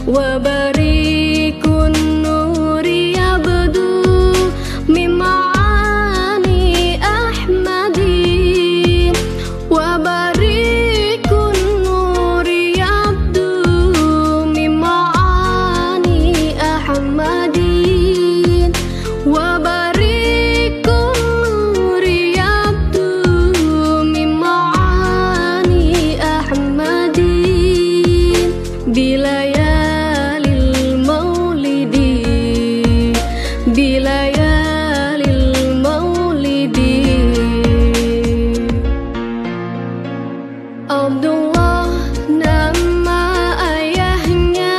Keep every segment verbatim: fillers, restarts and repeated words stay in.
وبريق النور يبدو من معاني أحمد وبريق النور يبدو من معاني أحمد وبريق النور يبدو من معاني أحمد بليالي المولد بليالي المولد Abdullah nama ayahnya,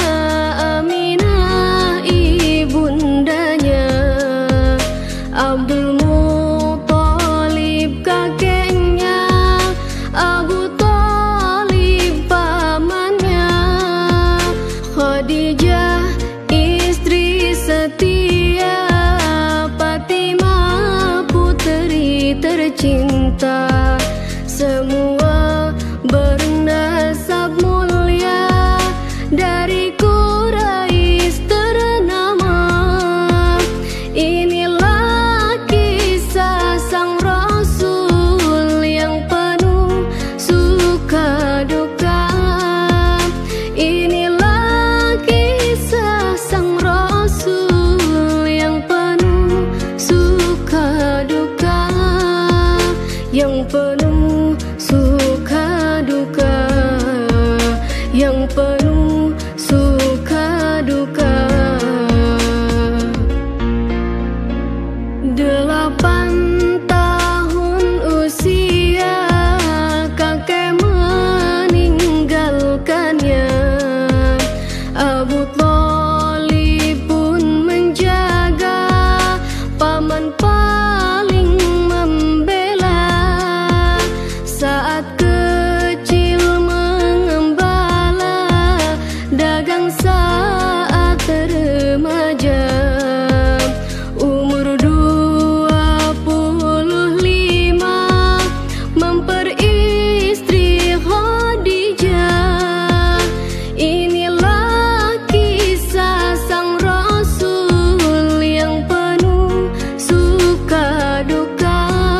Aminah ibundanya, Abdul Muthalib kakeknya, Abu Thalib pamannya, Khadijah istri setia, Fatimah putri tercinta, semua bernasab mulia dari Quraisy ternama. Inilah kisah sang Rasul yang penuh suka duka. Inilah kisah sang Rasul yang penuh suka duka, yang penuh suka duka, yang penuh suka duka. Delapan tahun usia kakek meninggalkannya, Abu Thalib pun menjaga, paman paling membela. Saat kecil mengembala, dagang saat remaja, umur dua puluh lima memperistri Khadijah. Inilah kisah sang Rasul yang penuh suka duka.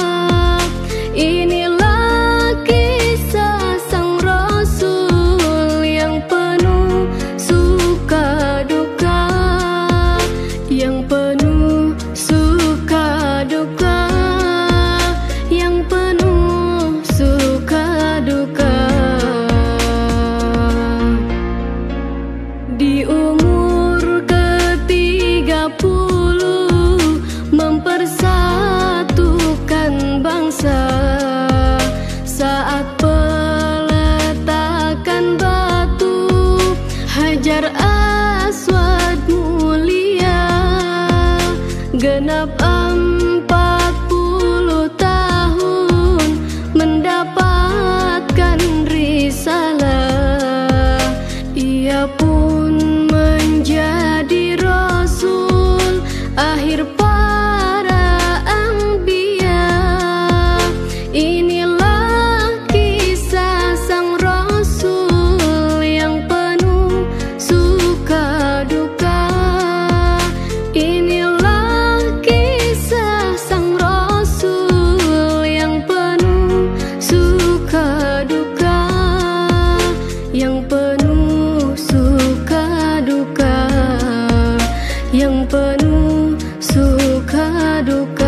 Inilah kisah sang Rasul yang penuh suka duka, yang penuh suka duka, yang penuh suka duka. Di umur ketiga puluh mempersatukan bangsa, saat peletakan batu Hajar Aswad mulia, genap empat puluh tahun mendapatkan risalah. Ia pun menjadi Rasul akhir para anbiya. Inilah kisah sang Rasul yang penuh suka duka. Inilah kisah sang Rasul yang penuh suka duka, yang penuh suka duka, yang penuh suka duka.